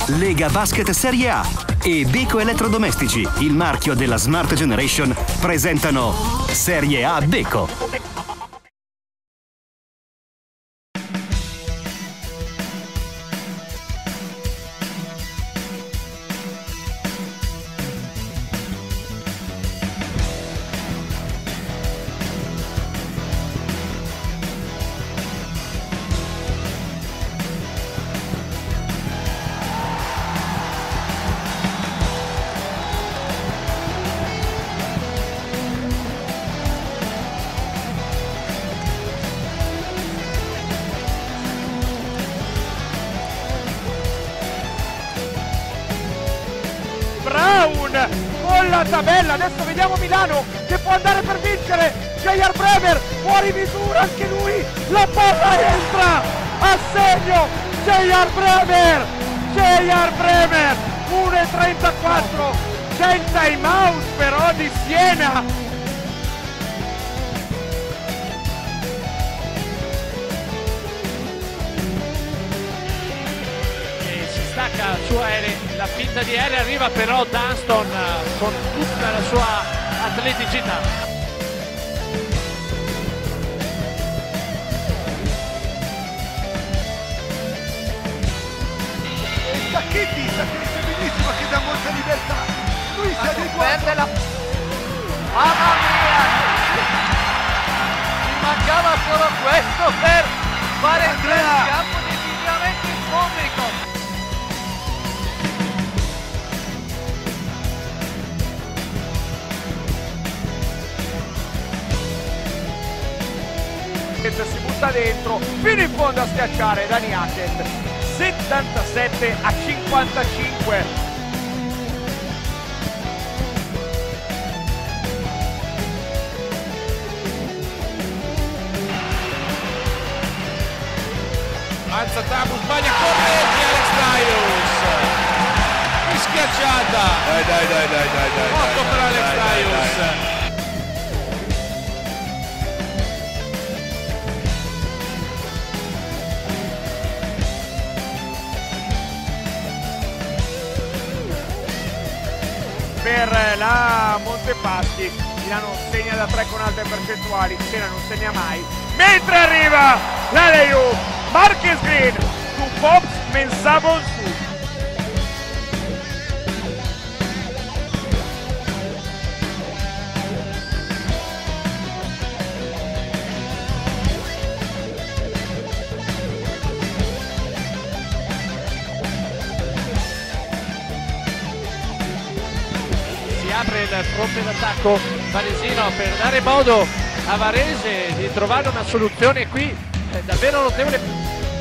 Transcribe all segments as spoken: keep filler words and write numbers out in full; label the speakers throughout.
Speaker 1: Lega Basket Serie A e Beko Elettrodomestici, il marchio della Smart Generation, presentano Serie A Beko.
Speaker 2: Brown con la tabella, adesso vediamo Milano che può andare per vincere. J R Bremer fuori misura anche lui, la palla entra a segno. J R Bremer, J R Bremer, uno e trentaquattro, c'è il time out però di Siena.
Speaker 3: Stacca su Eri, la finta di Eri, arriva però Dunston con tutta la sua atleticità.
Speaker 4: Sacchetti, Sacchetti benissimo che dà molta libertà. Lui si
Speaker 5: perde la... Mamma mia! Mi mancava solo questo per fare entrare in campo definitivamente il pubblico.
Speaker 2: Si butta dentro fino in fondo a schiacciare Dani Hackett, settantasette a cinquantacinque.
Speaker 6: Alza Tabu, sbaglia corretti Alex Tyus, mi schiacciata, dai dai dai dai dai dai molto per Alex Tyus.
Speaker 2: Per la Montepaschi, Milano segna da tre con alte percentuali, Siena non segna mai, mentre arriva la Layup, Marcus Green su Pops Mensabon su.
Speaker 3: Apre il fronte d'attacco varesino per dare modo a Varese di trovare una soluzione qui eh, davvero notevole.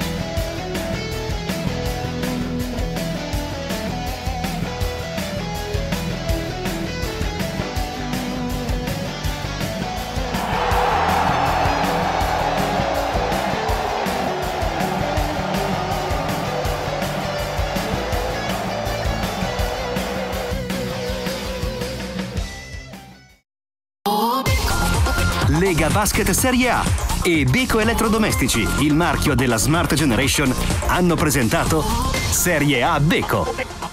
Speaker 1: Lega Basket Serie A e Beko Elettrodomestici, il marchio della Smart Generation, hanno presentato Serie A Beko.